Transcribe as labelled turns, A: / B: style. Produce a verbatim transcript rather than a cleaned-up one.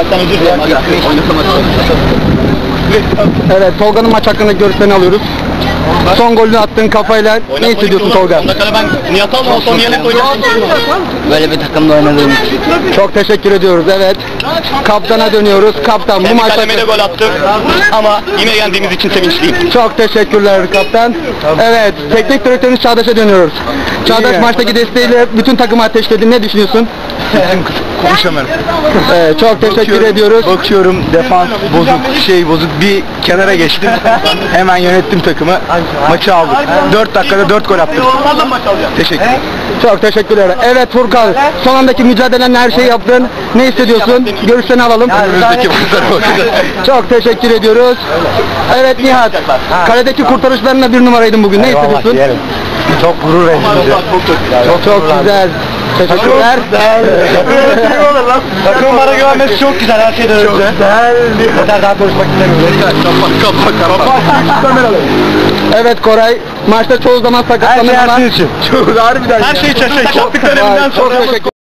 A: Allah'tan özür dilerim.
B: Evet, Tolga'nın maç hakkında görüşlerini alıyoruz. Son golünü attığın kafayla ne hissediyorsun Tolga?
A: Son dakikada ben Nihat Alman son yerine koyacağım.
B: Böyle bir takımda oynadığım için. Çok teşekkür ediyoruz, evet. Kaptana dönüyoruz. Kaptan bu
A: Kendi
B: maçta...
A: kaleme de gol attım. Ama yine yendiğimiz için sevinçliyim.
B: Çok teşekkürler kaptan. Evet, teknik direktörümüz Çağdaş'a dönüyoruz. Çağdaş maçtaki desteğiyle bütün takımı ateşledi. Ne düşünüyorsun?
C: Konuşamıyorum.
B: Evet, çok teşekkür
C: Bakıyorum,
B: ediyoruz.
C: Bakıyorum defans bozuk, şey bozuk, bir kenara geçtim. Hemen yönettim takımı. Maçı aldık. dört dakikada dört gol attık. Teşekkür.
B: Çok teşekkürler. Evet Furkan, son andaki mücadelenle her şeyi yaptın. Ne hissediyorsun? Görüşlerini alalım.
C: Önümüzdeki maçlara bakacağız.
B: Çok teşekkür ediyoruz. Evet Nihat, kaledeki kurtarışlarınla bir numaraydın bugün. Ne hissediyorsun?
C: Çok gurur verici.
B: Çok çok güzel. Teşekkürler.
C: Takım bana güvenmesi çok güzel, her şeyden önce. Çok güzel. Yeter, daha konuşmak istemiyorum. Kapat, kapat, kapat.
B: Evet Koray, maçta çoğu zaman sakatlanır ama...
C: Çok harbiden. Her şey için. Yaptıklarımdan
B: Çok
C: sonra.
B: teşekkür